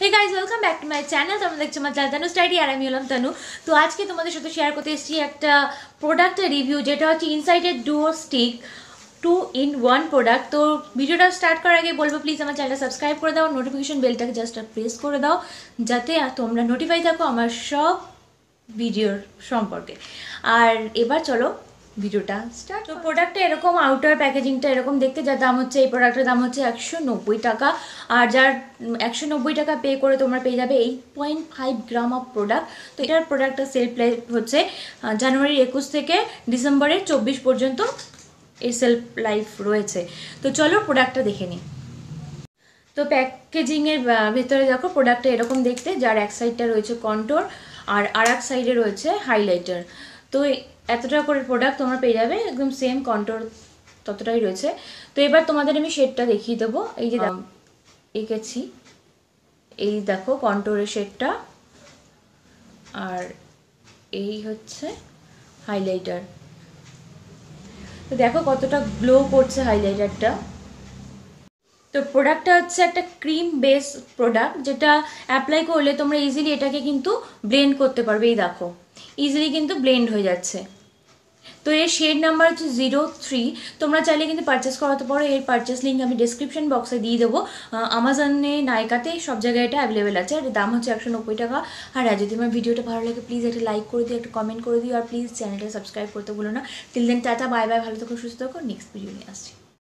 Hey guys welcome back to my channel. তোমরা দেখছো আমার চ্যানেল তানু স্টাডি আর আমি হলাম তানু। তো আজকে তোমাদের সাথে শেয়ার করতে এসেছি একটা প্রোডাক্টের রিভিউ, যেটা হচ্ছে ইনসাইটের ডুও স্টিক 2-in-1 প্রোডাক্ট। তো ভিডিওটা স্টার্ট করার আগে বলবো প্লিজ আমার চ্যানেলটা সাবস্ক্রাইব করে দাও, নোটিফিকেশন বেলটাকে জাস্ট প্রেস করে দাও যাতে তোমরা নোটিফাই থাকো আমার সব ভিডিওর সম্পর্কে। আর এবার চলো ভিডিওটা স্টার্ট। তো প্রোডাক্টটা এরকম, আউটার প্যাকেজিংটা এরকম দেখতে, যার দাম হচ্ছে, এই প্রোডাক্টের দাম হচ্ছে 190 টাকা। আর যার 190 টাকা পে করে তোমরা পেয়ে যাবে 8.5 গ্রাম অফ প্রোডাক্ট। তো এটার প্রোডাক্টটা সেল প্রাইস হচ্ছে জানুয়ারি 21 থেকে ডিসেম্বরের 24 পর্যন্ত এই সেল লাইফ রয়েছে। তো চলো প্রোডাক্টটা দেখে নিই। তো প্যাকেজিংয়ের ভেতরে দেখো প্রোডাক্টটা এরকম দেখতে, যার এক সাইডটা রয়েছে কন্ট্যুর আর এক সাইডে রয়েছে হাইলাইটার। তো এতটা করে প্রোডাক্ট তোমরা পেয়ে যাবে, একদম সেম কন্ট্যুর ততটাই রয়েছে। তো এবার তোমাদের আমি শেডটা দেখিয়ে দেবো। এই যে এঁকেছি, এই দেখো কন্ট্যুরের শেডটা, আর এই হচ্ছে হাইলাইটার। তো দেখো কতটা গ্লো করছে হাইলাইটারটা। তো প্রোডাক্টটা হচ্ছে একটা ক্রিম বেস প্রোডাক্ট, যেটা অ্যাপ্লাই করলে তোমরা ইজিলি এটাকে কিন্তু ব্লেন্ড করতে পারবে। এই দেখো ইজিলি কিন্তু ব্লেন্ড হয়ে যাচ্ছে। তো এর শেড নাম্বার হচ্ছে 03। তোমরা চাইলে কিন্তু পারচেস করাতে পারো। এর পারচেস লিঙ্ক আমি ডিসক্রিপশন বক্সে দিয়ে দেবো। আমাজনে, নাইকাতে সব জায়গায় এটা অ্যাভেলেবেল আছে। আর দাম হচ্ছে 190 টাকা। আর যদি আমার ভিডিওটা ভালো লাগে প্লিজ একটা লাইক করে দিও, একটা কমেন্ট করে দিও, আর প্লিজ চ্যানেলটা সাবস্ক্রাইব করতে ভুলো না। Till then tata, bye bye, ভালো থাকো, সুস্থ থাকো, নেক্সট ভিডিও নিয়ে আসছি।